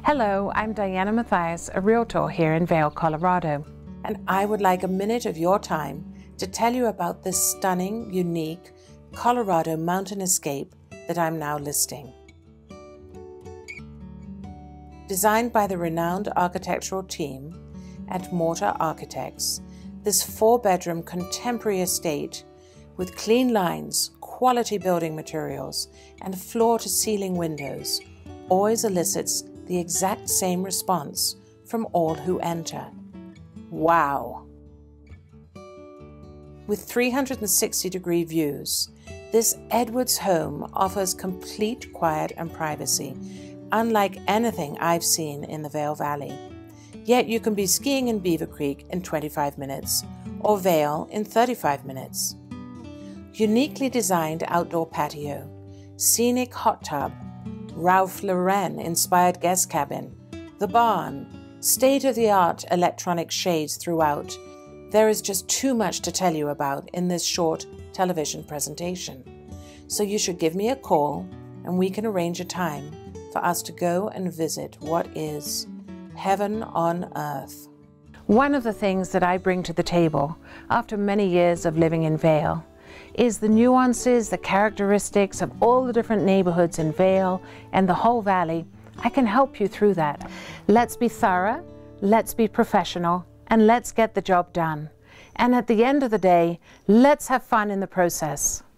Hello, I'm Diana Mathias, a realtor here in Vail, Colorado. And I would like a minute of your time to tell you about this stunning, unique Colorado mountain escape that I'm now listing. Designed by the renowned architectural team at Mortar Architects, this 4-bedroom contemporary estate with clean lines, quality building materials, and floor-to-ceiling windows always elicits the exact same response from all who enter. Wow! With 360-degree views, this Edwards home offers complete quiet and privacy, unlike anything I've seen in the Vail Valley. Yet you can be skiing in Beaver Creek in 25 minutes, or Vail in 35 minutes. Uniquely designed outdoor patio, scenic hot tub, Ralph Lauren-inspired guest cabin, the barn, state-of-the-art electronic shades throughout. There is just too much to tell you about in this short television presentation. So you should give me a call and we can arrange a time for us to go and visit what is heaven on earth. One of the things that I bring to the table after many years of living in Vail is the nuances, the characteristics of all the different neighborhoods in Vail and the whole valley. I can help you through that. Let's be thorough, let's be professional, and let's get the job done. And at the end of the day, let's have fun in the process.